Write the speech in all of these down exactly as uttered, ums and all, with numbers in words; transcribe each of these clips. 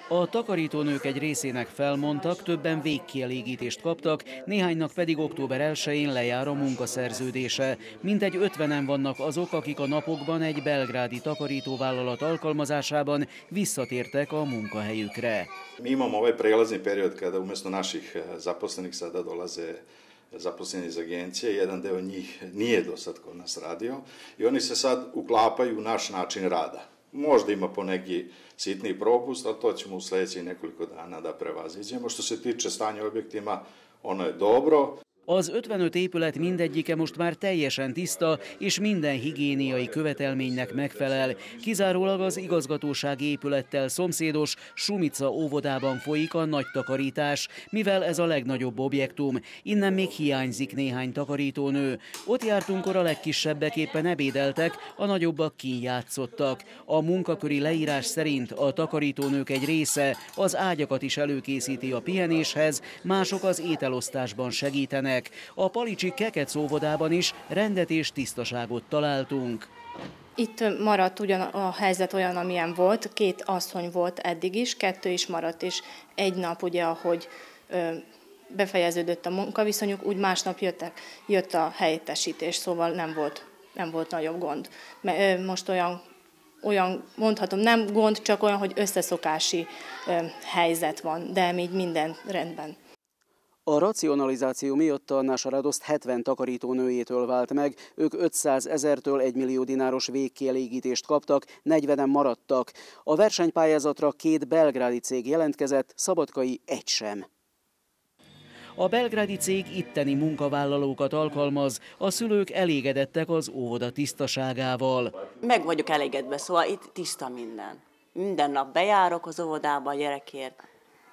A takarítónők egy részének felmondtak, többen végkielégítést kaptak, néhánynak pedig október elsején lejár a munkaszerződése. Mintegy ötvenen vannak azok, akik a napokban egy belgrádi takarítóvállalat alkalmazásában visszatértek a munkahelyükre. Mi imamo ovaj prelazni period kada umjesto naših zaposlenih sada dolaze zaposleni iz agencije, jedan deo njih nije do sad kod nas radio i oni se sad uklapaju u naš način rada. Možda ima poneki sitni propust, ali to ćemo u sljedećih nekoliko dana da prevaziđemo. Što se tiče stanja u objektima, ono je dobro. Az ötvenöt épület mindegyike most már teljesen tiszta, és minden higiéniai követelménynek megfelel. Kizárólag az igazgatósági épülettel szomszédos Sumica óvodában folyik a nagy takarítás, mivel ez a legnagyobb objektum. Innen még hiányzik néhány takarítónő. Ott jártunkkor a legkisebbek éppen ebédeltek, a nagyobbak kint játszottak. A munkaköri leírás szerint a takarítónők egy része az ágyakat is előkészíti a pihenéshez, mások az ételosztásban segítenek. A palicsi Kekec óvodában is rendet és tisztaságot találtunk. Itt maradt ugyan a helyzet olyan, amilyen volt. Két asszony volt eddig is, kettő is maradt, és egy nap ugye, ahogy befejeződött a munkaviszonyuk, úgy másnap jöttek, jött a helyettesítés, szóval nem volt, nem volt nagyobb gond. Most olyan, olyan, mondhatom, nem gond, csak olyan, hogy összeszokási helyzet van, de még minden rendben. A racionalizáció miatt a Nasha Radoszt hetven takarítónőjétől vált meg, ők ötszázezertől egymillió dináros végkielégítést kaptak, negyvenen maradtak. A versenypályázatra két belgrádi cég jelentkezett, szabadkai egy sem. A belgrádi cég itteni munkavállalókat alkalmaz, a szülők elégedettek az óvoda tisztaságával. Meg vagyok elégedve, szóval itt tiszta minden. Minden nap bejárok az óvodába a gyerekért,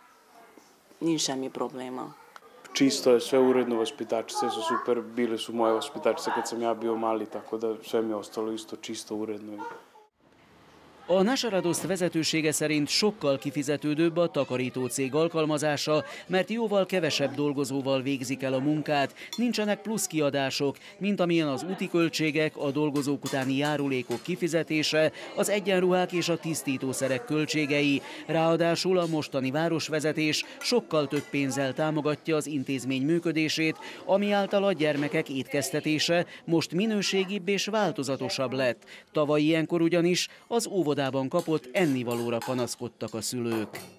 nincs semmi probléma. Čisto je, sve uredno, vaspitačice su super, bile su moje vaspitačice kad sam ja bio mali, tako da sve mi je ostalo isto čisto, uredno. A Nasha Radoszt vezetősége szerint sokkal kifizetődőbb a takarítócég alkalmazása, mert jóval kevesebb dolgozóval végzik el a munkát, nincsenek plusz kiadások, mint amilyen az úti költségek, a dolgozók utáni járulékok kifizetése, az egyenruhák és a tisztítószerek költségei. Ráadásul a mostani városvezetés sokkal több pénzzel támogatja az intézmény működését, ami által a gyermekek étkeztetése most minőségibb és változatosabb lett. Tavaly ilyenkor ugyanis az óvodában kapott ennivalóra panaszkodtak a szülők.